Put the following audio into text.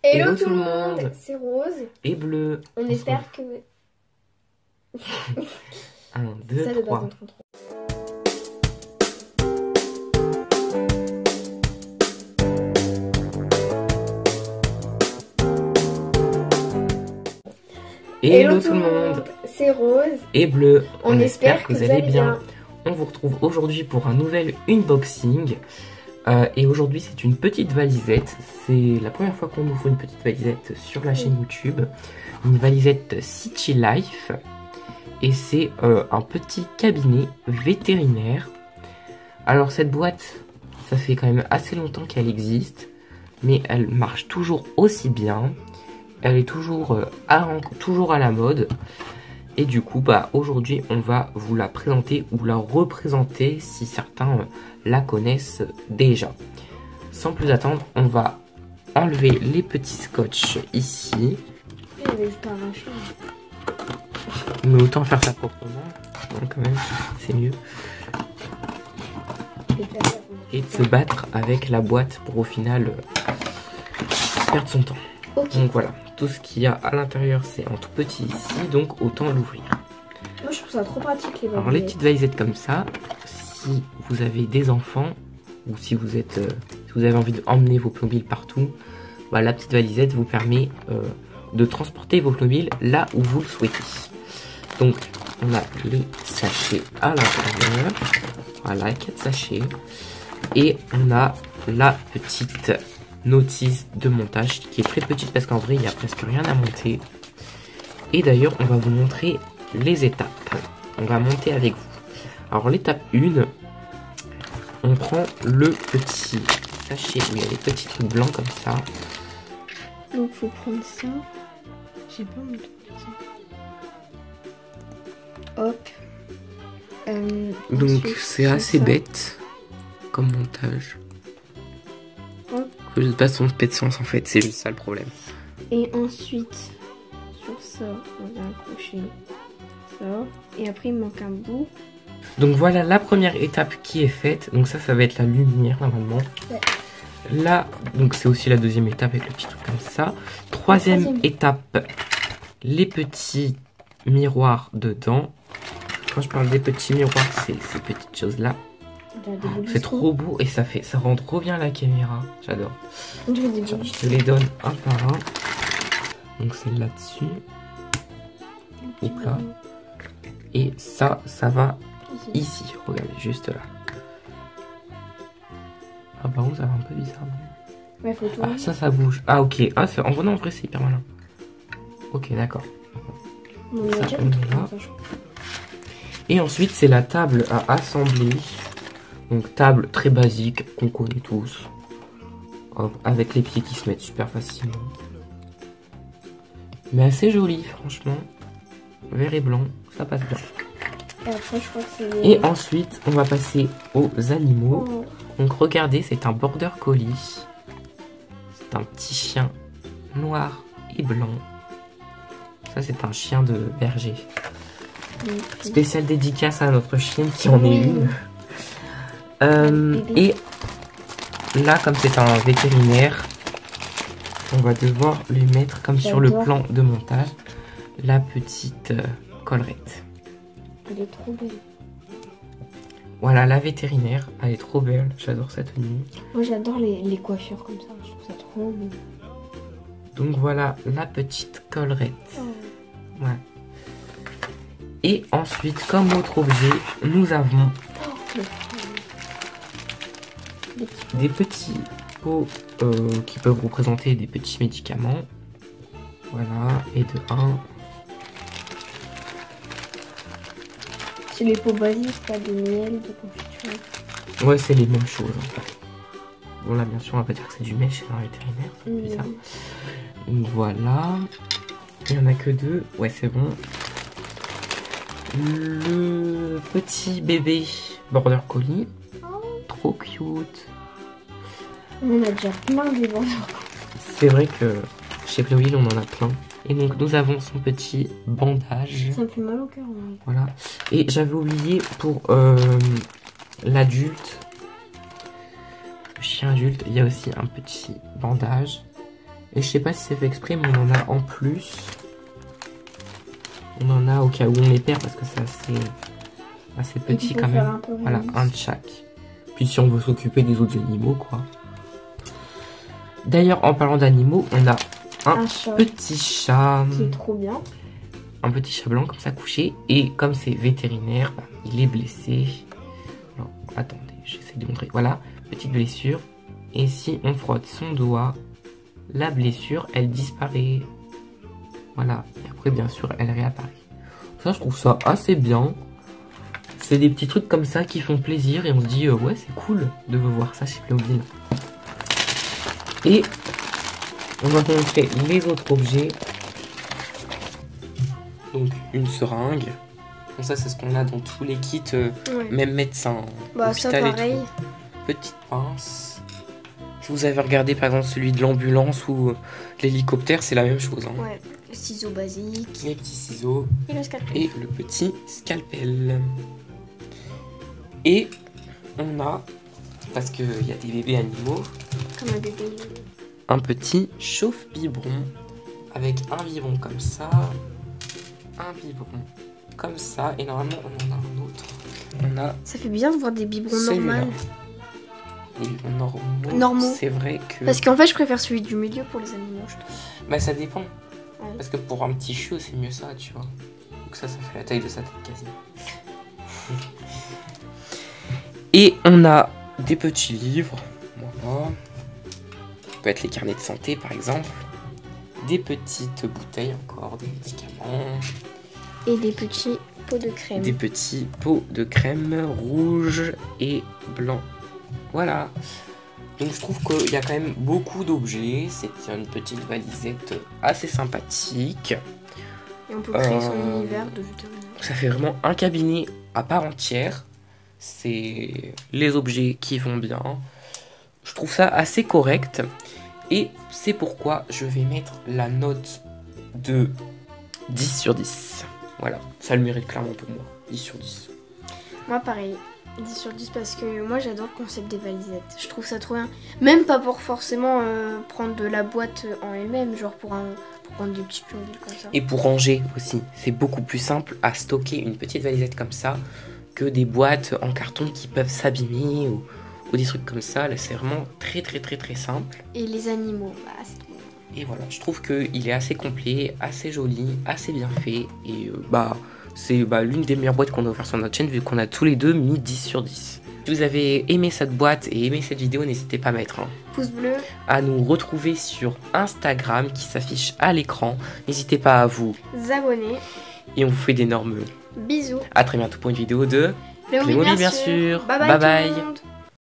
Hello tout le monde, c'est Rose et Bleu. On espère que... 1, 2, 3. Hello tout le monde, c'est Rose et Bleu. On espère que vous allez bien. On vous retrouve aujourd'hui pour un nouvel unboxing. Et aujourd'hui c'est une petite valisette. C'est la première fois qu'on ouvre une petite valisette sur la chaîne YouTube. Une valisette City Life. Et c'est un petit cabinet vétérinaire. Alors cette boîte, ça fait quand même assez longtemps qu'elle existe. Mais elle marche toujours aussi bien. Elle est toujours à la mode. Et du coup, aujourd'hui, on va vous la présenter ou la représenter si certains la connaissent déjà. Sans plus attendre, on va enlever les petits scotch ici. Mais autant faire ça proprement. Donc, quand même, c'est mieux. Et de se battre avec la boîte pour au final perdre son temps. Okay. Donc voilà, tout ce qu'il y a à l'intérieur c'est en tout petit ici, donc autant l'ouvrir. Moi je trouve ça trop pratique les valisettes. Alors les petites valisettes comme ça, si vous avez des enfants ou si vous êtes, si vous avez envie d'emmener vos Playmobil partout, la petite valisette vous permet de transporter vos Playmobil là où vous le souhaitez. Donc on a les sachets à l'intérieur, voilà 4 sachets, et on a la petite notice de montage qui est très petite parce qu'en vrai il n'y a presque rien à monter. Et d'ailleurs on va vous montrer les étapes. On va monter avec vous. Alors l'étape 1, on prend le petit sachet où il y a les petits trucs blancs comme ça. Donc faut prendre ça. J'ai pas mon truc. Hop. Donc c'est assez bête comme montage. De toute façon, pas de sens en fait, c'est juste ça le problème. Et ensuite, sur ça, on va accrocher ça. Et après, il manque un bout. Donc voilà la première étape qui est faite. Donc ça va être la lumière normalement. Ouais. Là, donc c'est aussi la deuxième étape avec le petit truc comme ça. Troisième étape, les petits miroirs dedans. Quand je parle des petits miroirs, c'est ces petites choses là. C'est trop beau et ça rend trop bien la caméra. J'adore. Je te les donne un par un. Donc c'est là-dessus. Hop là. Et ça va ici. Regardez, juste là. Ah par contre ça va un peu bizarre. Ouais, faut ah ça bouge. Ah ok. Ah, en vrai c'est hyper malin. Ok d'accord. Et ensuite c'est la table à assembler. Donc table très basique qu'on connaît tous. Hop, avec les pieds qui se mettent super facilement. Mais assez joli franchement. Vert et blanc, ça passe bien. Et après, je crois que et ensuite on va passer aux animaux. Donc regardez, c'est un border collie. C'est un petit chien noir et blanc. Ça c'est un chien de berger. Spéciale dédicace à notre chienne qui en est une. Et là, comme c'est un vétérinaire, on va devoir lui mettre, comme sur le plan de montage, la petite collerette. Elle est trop belle. Voilà, la vétérinaire, elle est trop belle. J'adore sa tenue. Moi, j'adore les coiffures comme ça. Je trouve ça trop beau. Donc voilà, la petite collerette. Ouais. Et ensuite, comme autre objet, nous avons des petits pots qui peuvent représenter des petits médicaments. Voilà, et de 1. C'est les pots basiques, pas de miel, de confiture. Ouais, c'est les mêmes choses en fait. Bon là, bien sûr, on va pas dire que c'est du miel chez un vétérinaire, c'est bizarre. Donc voilà. Il n'y en a que 2. Ouais, c'est bon. Le petit bébé border collie. Trop cute. On a déjà plein de border. C'est vrai que chez Playmobil on en a plein. Et donc nous avons son petit bandage. Ça me fait mal au cœur. Voilà. Et j'avais oublié pour l'adulte, le chien adulte, il y a aussi un petit bandage. Et je sais pas si c'est fait exprès, mais on en a en plus. On en a au cas où on les perd parce que c'est assez petit quand même. Voilà, un de chaque. Puis si on veut s'occuper des autres animaux, quoi. D'ailleurs, en parlant d'animaux, on a un petit chat. Qui est trop bien. Un petit chat blanc comme ça couché. Et comme c'est vétérinaire, il est blessé. Non, attendez, j'essaie de montrer. Voilà, petite blessure. Et si on frotte son doigt, la blessure, elle disparaît. Voilà. Et après, bien sûr, elle réapparaît. Ça, je trouve ça assez bien. C'est des petits trucs comme ça qui font plaisir. Et on se dit, ouais, c'est cool de voir ça chez Playmobil. Et on va vous montrer les autres objets. Donc, une seringue. Donc ça, c'est ce qu'on a dans tous les kits, même médecin. Bah, ça, pareil. Petite pince. Si vous avez regardé par exemple celui de l'ambulance ou l'hélicoptère, c'est la même chose. Hein. Ouais, les ciseaux basiques. Les petits ciseaux. Et le scalpel. Et le petit scalpel. Et on a, parce qu'il y a des bébés animaux, comme un bébé. Un petit chauffe-biberon. Avec un biberon comme ça. Un biberon comme ça. Et normalement on en a un autre. On a. Ça fait bien de voir des biberons normaux. Des biberons normaux. C'est vrai que. Parce qu'en fait je préfère celui du milieu pour les animaux, je trouve. Bah ça dépend. Ouais. Parce que pour un petit chiot c'est mieux ça, tu vois. Donc ça fait la taille de sa tête quasiment. Et on a des petits livres. Voilà. Ça peut être les carnets de santé par exemple. Des petites bouteilles encore, des médicaments. Et des petits pots de crème. Des petits pots de crème rouge et blanc. Voilà. Donc je trouve qu'il y a quand même beaucoup d'objets. C'est une petite valisette assez sympathique. Et on peut créer son univers de vétérinaire. Ça fait vraiment un cabinet à part entière. C'est les objets qui vont bien. Je trouve ça assez correct. Et c'est pourquoi je vais mettre la note de 10 sur 10. Voilà, ça le mérite clairement pour moi. 10 sur 10. Moi pareil, 10 sur 10 parce que moi j'adore le concept des valisettes. Je trouve ça trop bien. Même pas pour forcément prendre de la boîte en elle-même, genre pour prendre des petits Playmobil comme ça. Et pour ranger aussi, c'est beaucoup plus simple à stocker une petite valisette comme ça que des boîtes en carton qui peuvent s'abîmer ou des trucs comme ça. Là c'est vraiment très simple. Et les animaux, bah c'est trop bien. Et voilà, je trouve qu'il est assez complet, assez joli, assez bien fait. Et c'est l'une des meilleures boîtes qu'on a offert sur notre chaîne vu qu'on a tous les deux mis 10 sur 10. Si vous avez aimé cette boîte et aimé cette vidéo, n'hésitez pas à mettre un pouce bleu, à nous retrouver sur Instagram qui s'affiche à l'écran. N'hésitez pas à vous abonner. Et on vous fait d'énormes bisous. À très bientôt pour une vidéo de Playmobil bien sûr. Bye bye.